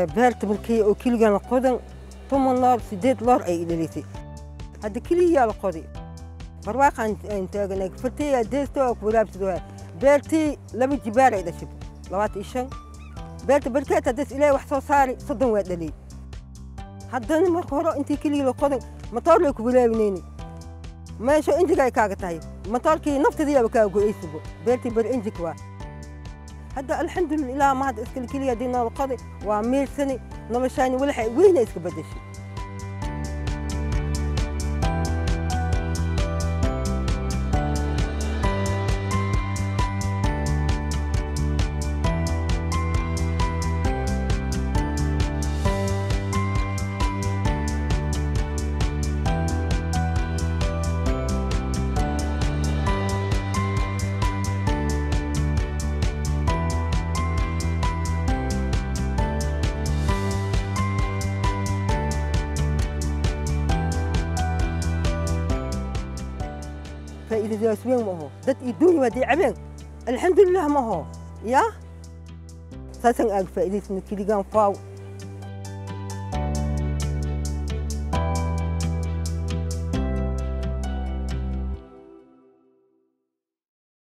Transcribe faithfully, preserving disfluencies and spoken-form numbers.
beerta markii oo keligaan qodan toban loor sideed loor ay dhalisay hadda keliya la qoday barwaaqan intaagana fartiya deesto oo waraabsado beertii laba jibaar ay dhashay labaatan iyo shan beerta barkeeta das ilaa wax soo saari soddon waa dhalay haddana marka hore intii keliya la qodan matoor lay ku waraabinayni meesha injiga ay kaaga tahay matoorkii nafteedii aba kaa go'aysibo beertii bar injig waa هذا الحمد لله ما هذا اسكال كلية دينا القاضي وعمير سنة نمشاني ولا حي وين اسك بدشي فإذا جالس وين ما هو دت يدوني ودي عبين الحمد لله ما هو يا ساسن ألف فإذا سنكلي جان فاو